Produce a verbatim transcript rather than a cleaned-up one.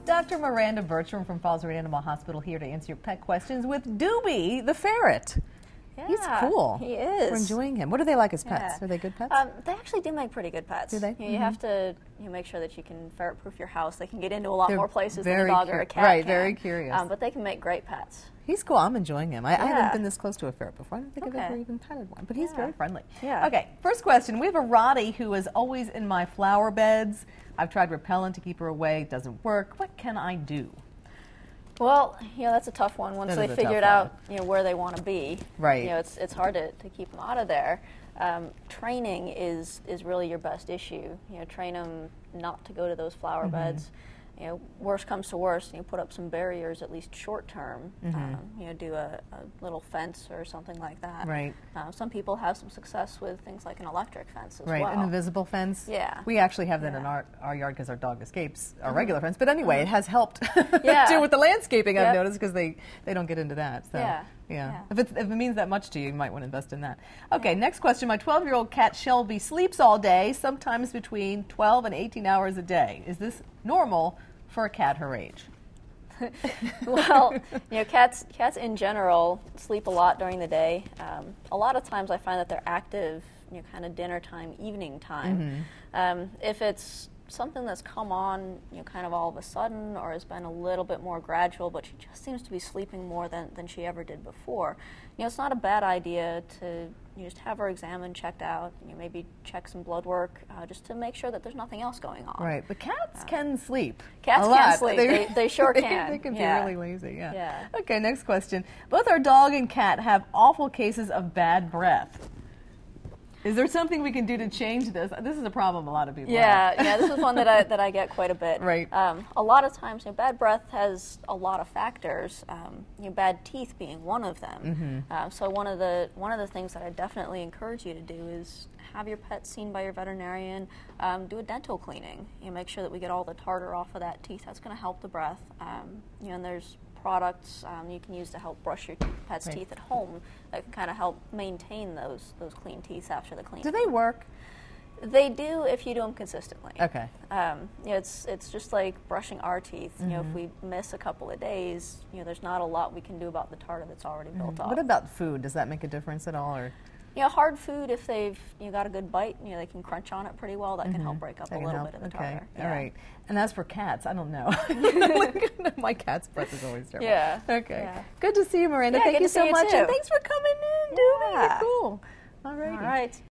Doctor Miranda Bertram from Falls Road Animal Hospital here to answer your pet questions with Doobie the ferret. Yeah, He's cool. He is. We're enjoying him. What are they like as pets? Yeah. Are they good pets? Um, they actually do make pretty good pets. Do they? You, know, mm-hmm. you have to you know, make sure that you can ferret-proof your house. They can get into a lot They're more places than a very dog cu- or a cat Right, can. very curious. Um, but they can make great pets. He's cool. I'm enjoying him. I, Yeah. I haven't been this close to a ferret before. I don't think Okay. I've ever even petted one, but he's Yeah. very friendly. Yeah. Okay, first question. We have a Rottie who is always in my flower beds. I've tried repellent to keep her away. It doesn't work. What can I do? Well, you know, that's a tough one. Once That they is a figured tough out, you know, where they want to be, Right. you know, it's it's hard to, to keep them out of there. Um, training is is really your best issue. You know, train them not to go to those flower Mm-hmm. beds. You know, worst comes to worst, you put up some barriers at least short term. Mm-hmm. Um, you know, do a, a little fence or something like that. Right. Uh, some people have some success with things like an electric fence as Right, well. an invisible fence. Yeah. We actually have that Yeah. in our, our yard because our dog escapes our regular fence. But anyway, it has helped Yeah. too with the landscaping, I've Yep. noticed, because they, they don't get into that. So, Yeah. yeah. Yeah. If, it's, if it means that much to you, you might want to invest in that. Okay, next question. My twelve-year-old cat Shelby sleeps all day, sometimes between twelve and eighteen hours a day. Is this normal for a cat her age? Well, you know, cats cats in general sleep a lot during the day. Um, a lot of times I find that they're active, you know, kind of dinner time, evening time. Mm-hmm. Um, if it's something that's come on, you know, kind of all of a sudden, or has been a little bit more gradual, but she just seems to be sleeping more than, than she ever did before, you know, it's not a bad idea to you know, just have her examined, checked out, you know, maybe check some blood work, uh, just to make sure that there's nothing else going on. Right, but cats uh, can sleep. Cats a can lot. sleep. They, they sure they, can. They can yeah. be really lazy, yeah. Yeah. Okay, next question. Both our dog and cat have awful cases of bad breath. Is there something we can do to change this? This is a problem a lot of people Yeah, have. yeah, this is one that I that I get quite a bit. Right. Um, a lot of times, you know, bad breath has a lot of factors. Um, you know, bad teeth being one of them. Mm-hmm. Uh, so one of the one of the things that I definitely encourage you to do is have your pet seen by your veterinarian. Um, do a dental cleaning. You know, make sure that we get all the tartar off of that teeth. That's going to help the breath. Um, you know, and there's products um, you can use to help brush your pet's Right. teeth at home that can kind of help maintain those those clean teeth after the cleaning. Do they work? They do if you do them consistently. Okay. Um, you know, it's it's just like brushing our teeth. Mm-hmm. You know, if we miss a couple of days, you know, there's not a lot we can do about the tartar that's already built Mm-hmm. up. What about food? Does that make a difference at all? Or You know, hard food, if they've you know, got a good bite, you know, they can crunch on it pretty well. That can help break up that a can little help? bit of the Okay. tartar. All Yeah. right. And as for cats, I don't know. My cat's breath is always terrible. Yeah. Okay. Yeah. Good to see you, Miranda. Yeah, Thank good you to so see you much. too. And thanks for coming in, Doobie. Yeah. You're cool. All right. All right.